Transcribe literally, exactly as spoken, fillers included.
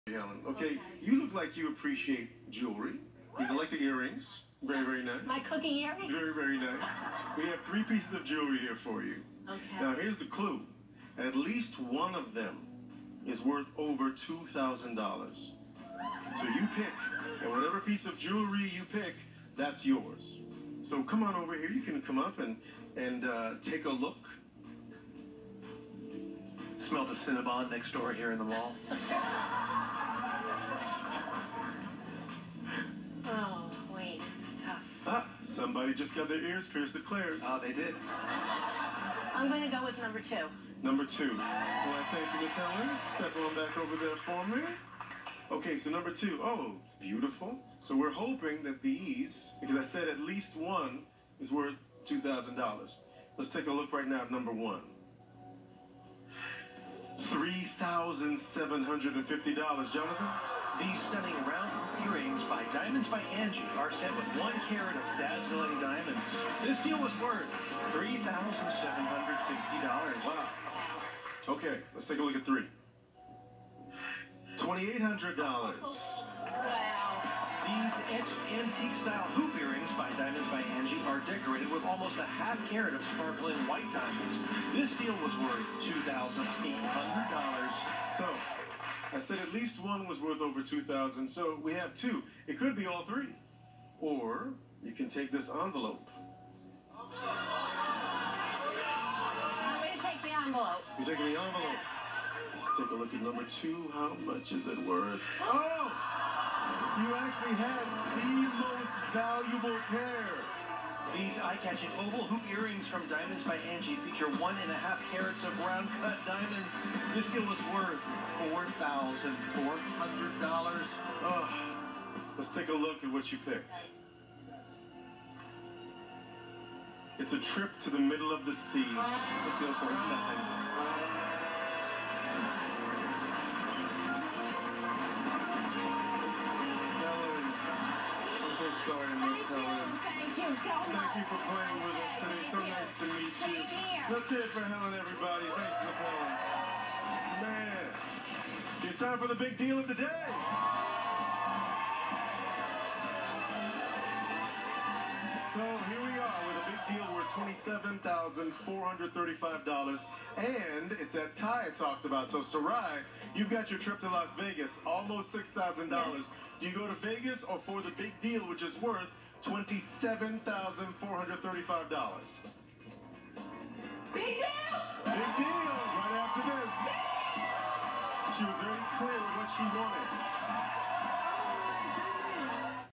Helen. Okay, okay, you look like you appreciate jewelry. These are like the earrings. Very, very nice. My cooking earrings? Very, very nice. We have three pieces of jewelry here for you. Okay. Now, here's the clue. At least one of them is worth over two thousand dollars. So you pick, and whatever piece of jewelry you pick, that's yours. So come on over here. You can come up and, and uh, take a look. Smell the Cinnabon next door here in the mall. Oh, wait, this is tough. Ah, somebody just got their ears pierced at Claire's. Oh, they did. I'm going to go with number two. Number two. Well, I thank you, Miss Helen. Step on back over there for me. Okay, so number two. Oh, beautiful. So we're hoping that these, because I said at least one is worth two thousand dollars. Let's take a look right now at number one. three thousand seven hundred fifty dollars, Jonathan. These stunning round earrings by Diamonds by Angie are set with one carat of dazzling diamonds. This deal was worth three thousand seven hundred fifty dollars. Wow. Okay, let's take a look at three. twenty-eight hundred dollars. Wow. These etched antique-style hoop earrings by Diamonds by Angie are decorated with almost a half carat of sparkling white diamonds. This deal was worth two thousand eight hundred dollars. So, I said at least one was worth over two thousand dollars, so we have two. It could be all three. Or, you can take this envelope. I'm going to take the envelope. You're taking the envelope. Let's take a look at number two. How much is it worth? Oh! You actually had the most valuable pair. These eye-catching oval hoop earrings from Diamonds by Angie feature one and a half carats of round-cut diamonds. This deal was worth four thousand four hundred dollars. Oh, let's take a look at what you picked. It's a trip to the middle of the sea. This deal's worth nothing. So sorry, Miss Helen. Thank you so much. Thank you for playing with us today. So nice to meet you. Same here. Let's hear it for Helen, everybody. Thanks, Miss Helen. Man, it's time for the big deal of the day. So here we are with a big deal worth twenty-seven thousand four hundred thirty-five dollars. And it's that tie I talked about. So, Sarai, you've got your trip to Las Vegas, almost six thousand dollars. Yes. Do you go to Vegas or for the big deal, which is worth twenty-seven thousand four hundred thirty-five dollars? Big deal! Big deal! Right after this. She was very clear with what she wanted.